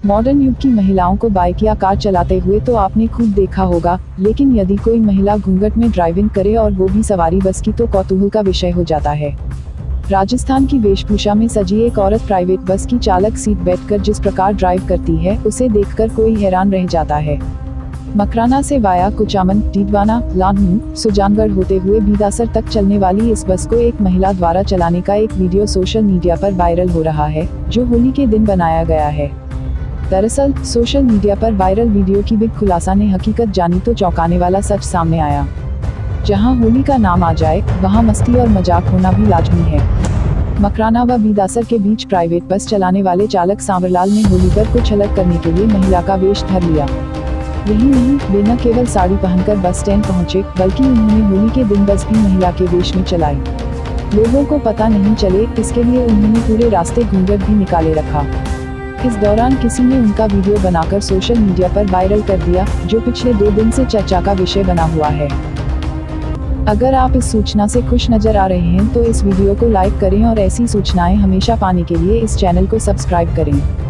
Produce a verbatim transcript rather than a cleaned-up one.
Modern युग की महिलाओं को बाइक या कार चलाते हुए तो आपने खूब देखा होगा, लेकिन यदि कोई महिला घूंघट में ड्राइविंग करे और वो भी सवारी बस की तो कौतूहल का विषय हो जाता है। राजस्थान की वेशभूषा में सजी एक औरत प्राइवेट बस की चालक सीट बैठकर जिस प्रकार ड्राइव करती है, उसे देखकर कोई हैरान रह जाता है। मकराना से वाया कुचामन, डीडवाना, लाहौर, सुजानगढ़ होते हुए बीदासर तक चलने वाली इस बस को एक महिला द्वारा चलाने का एक वीडियो सोशल मीडिया पर वायरल हो रहा है, जो होली के दिन बनाया गया है। दरअसल सोशल मीडिया पर वायरल वीडियो की बिग खुलासा ने हकीकत जानी तो चौंकाने वाला सच सामने आया। जहां होली का नाम आ जाए, वहां मस्ती और मजाक होना भी लाजमी है। मकराना व बीदासर के बीच प्राइवेट बस चलाने वाले चालक सांवरलाल ने होली पर कुछ अलग करने के लिए महिला का वेश धर लिया। यही नहीं, वे न केवल साड़ी पहनकर बस स्टैंड पहुंचे, बल्कि उन्होंने होली के दिन बस भी महिला के वेश में चलाई। लोगों को पता नहीं चले, इसके लिए उन्होंने पूरे रास्ते घूंघट भी निकाले रखा। इस दौरान किसी ने उनका वीडियो बनाकर सोशल मीडिया पर वायरल कर दिया, जो पिछले दो दिन से चर्चा का विषय बना हुआ है। अगर आप इस सूचना से खुश नजर आ रहे हैं तो इस वीडियो को लाइक करें और ऐसी सूचनाएं हमेशा पाने के लिए इस चैनल को सब्सक्राइब करें।